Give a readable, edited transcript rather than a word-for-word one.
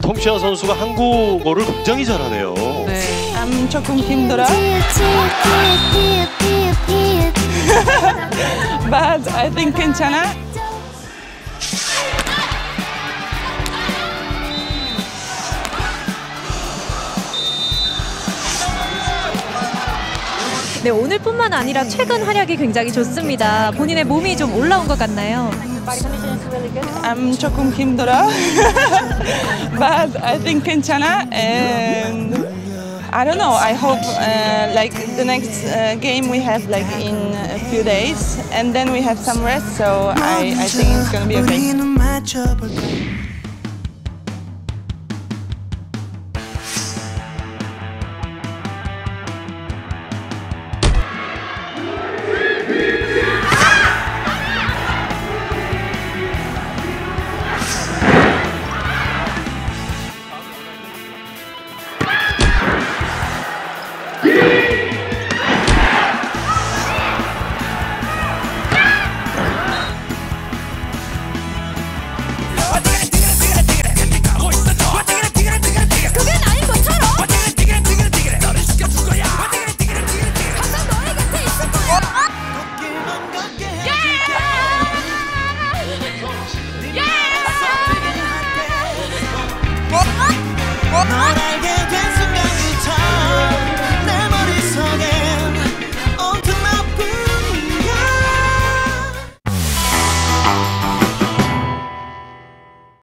톰시아 선수가 한국어를 굉장히 잘하네요. 네. 조금 힘들어. But I think 괜찮아. 네, 오늘뿐만 아니라 최근 활약이 굉장히 좋습니다. 본인의 몸이 좀 올라온 것 같나요? 조금 힘들어. But I think 괜찮아. And I don't know. I hope like the next game we have like in a few days, and then we have some rest. So I think it's gonna be okay. Yeah!